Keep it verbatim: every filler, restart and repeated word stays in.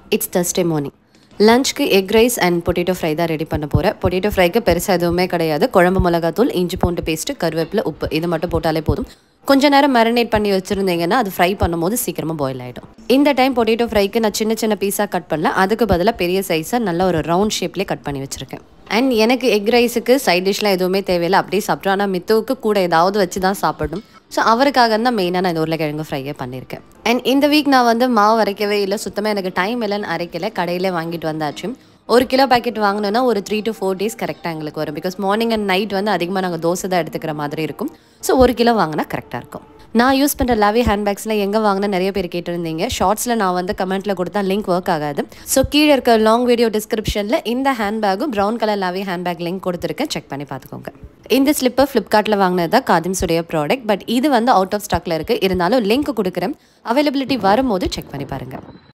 It's Thursday morning. Lunch ku egg rice and potato fry da ready பண்ண போறேன். Potato fry க்கு பெருசா எதுவுமே கிடையாது. குழம்பு மிளகாய்த்தூள், இஞ்சி பூண்டு பேஸ்ட், கருவேப்பிலை, உப்பு இது மட்டும் போட்டாலே போதும். கொஞ்ச நேரம் மேரினேட் பண்ணி வச்சிருந்தீங்கன்னா அது ஃப்ரை பண்ணும்போது சீக்கிரமா பாயில் ஆயிடும். இந்த டைம் பொட்டேட்டோ ஃப்ரைக்கு நான் சின்ன சின்ன பீஸா கட் பண்ணல. அதுக்கு பதிலா பெரிய சைஸா நல்ல ஒரு ரவுண்ட் ஷேப்லயே கட் பண்ணி வச்சிருக்கேன். அண்ட் எனக்கு எக் ரைஸுக்கு சைட் டிஷ்லாம் எதுவுமே தேவையில்லை. அப்படியே சாப்பிட்றோம். ஆனால் மித்துவுக்கு கூட ஏதாவது வச்சு தான் சாப்பிடணும். ஸோ அவருக்காக தான் மெயினாக நான் இந்த உருளைக்கிழங்கு ஃப்ரையே பண்ணியிருக்கேன். அண்ட் இந்த வீக் நான் வந்து மாவு அரைக்கவே இல்லை. சுத்தமாக எனக்கு டைம் இல்லைன்னு அரைக்கலை. கடையில் வாங்கிட்டு வந்தாச்சு. ஒரு கிலோ பேக்கெட் வாங்கினோன்னா ஒரு த்ரீ டு ஃபோர் டேஸ் கரெக்டாக எங்களுக்கு வரும். பிகாஸ் மார்னிங் அண்ட் நைட் வந்து அதிகமாக நாங்கள் தோசை தான் எடுத்துக்கிற மாதிரி இருக்கும். ஸோ ஒரு கிலோ வாங்கினா கரெக்டாக இருக்கும். நான் யூஸ் பண்ணுற லாவி ஹேண்ட்பேக்ஸில் எங்கே வாங்கினா நிறைய பேர் கேட்டிருந்தீங்க. ஷார்ட்ஸில் நான் வந்து கமெண்ட்டில் கொடுத்தா லிங்க் ஒர்க் ஆகாது. ஸோ கீழே இருக்க லாங் வீடியோ டிஸ்கிரிப்ஷனில் இந்த ஹேண்ட்பேக்கும் brown colour Lavie handbag link கொடுத்துருக்கேன். செக் பண்ணி பார்த்துக்கோங்க. இந்த ஸ்லிப்பர் ஃப்ளிப்கார்ட்டில் வாங்கினது தான் காதிம்ஸுடைய ப்ராடக்ட். பட் இது வந்து அவுட் ஆஃப் ஸ்டாக்கில் இருக்குது. இருந்தாலும் லிங்க் கொடுக்குறேன். அவைலபிலிட்டி வரும்போது செக் பண்ணி பாருங்கள்.